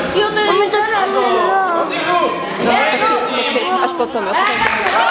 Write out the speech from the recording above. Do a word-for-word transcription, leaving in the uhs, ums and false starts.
Jo, to je... No, tak si počkej, až potom, jo.